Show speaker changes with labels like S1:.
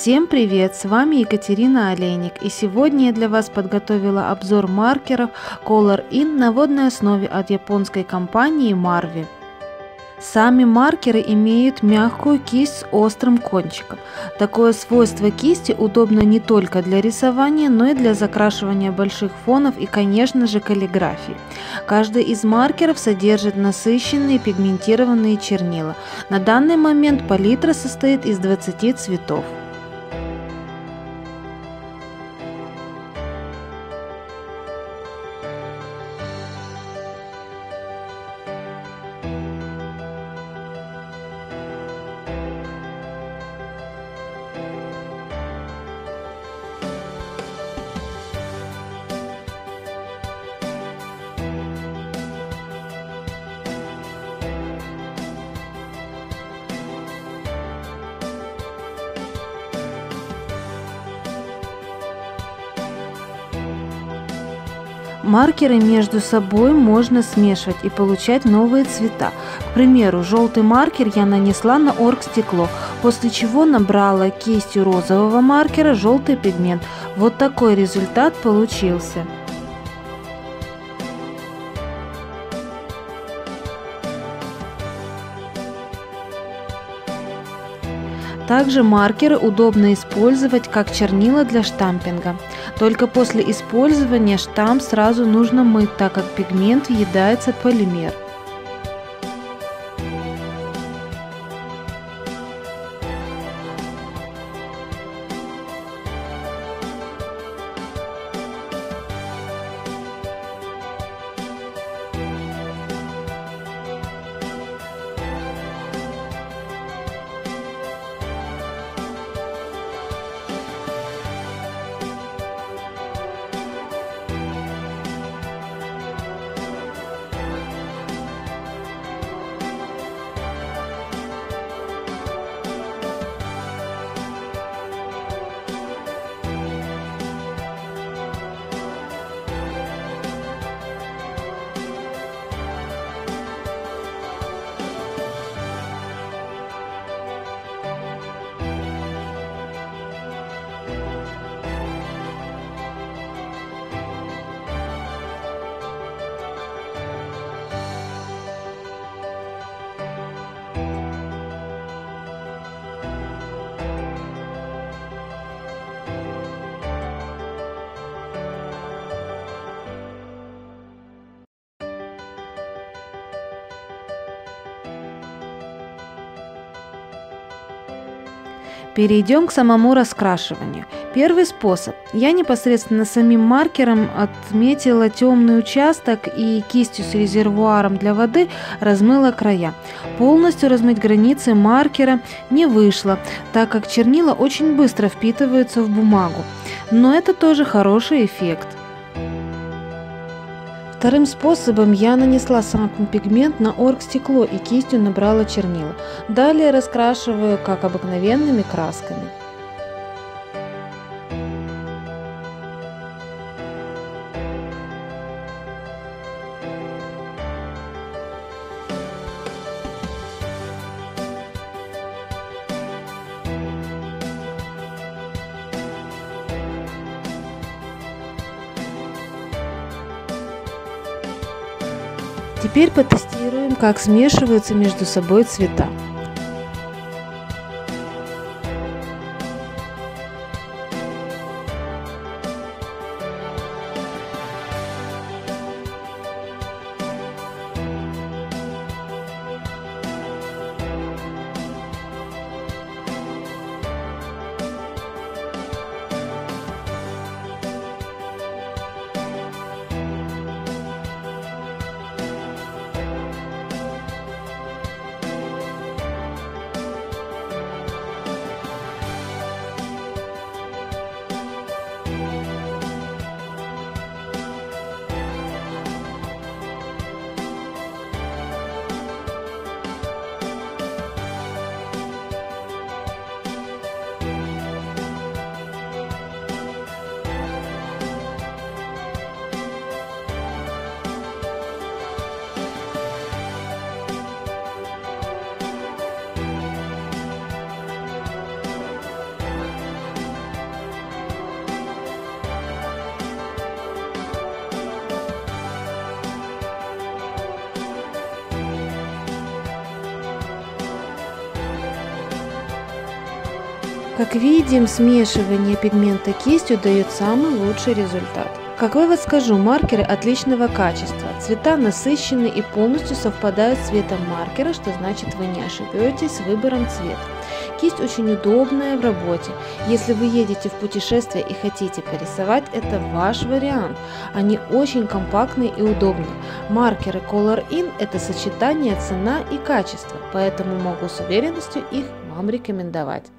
S1: Всем привет! С вами Екатерина Олейник, и сегодня я для вас подготовила обзор маркеров Color In на водной основе от японской компании Marvi. Сами маркеры имеют мягкую кисть с острым кончиком. Такое свойство кисти удобно не только для рисования, но и для закрашивания больших фонов и, конечно же, каллиграфии. Каждый из маркеров содержит насыщенные пигментированные чернила. На данный момент палитра состоит из 20 цветов. Маркеры между собой можно смешивать и получать новые цвета. К примеру, желтый маркер я нанесла на оргстекло, после чего набрала кистью розового маркера желтый пигмент. Вот такой результат получился. Также маркеры удобно использовать как чернила для штампинга. Только после использования штамп сразу нужно мыть, так как пигмент въедается в полимер. Перейдем к самому раскрашиванию. Первый способ. Я непосредственно самим маркером отметила темный участок и кистью с резервуаром для воды размыла края. Полностью размыть границы маркера не вышло, так как чернила очень быстро впитываются в бумагу. Но это тоже хороший эффект. Вторым способом я нанесла сам пигмент на оргстекло и кистью набрала чернила. Далее раскрашиваю как обыкновенными красками. Теперь потестируем, как смешиваются между собой цвета. Как видим, смешивание пигмента кистью дает самый лучший результат. Как вывод скажу, маркеры отличного качества, цвета насыщенны и полностью совпадают с цветом маркера, что значит, вы не ошибетесь с выбором цвета. Кисть очень удобная в работе. Если вы едете в путешествие и хотите порисовать, это ваш вариант. Они очень компактные и удобные. Маркеры Color In – это сочетание цена и качество, поэтому могу с уверенностью их вам рекомендовать.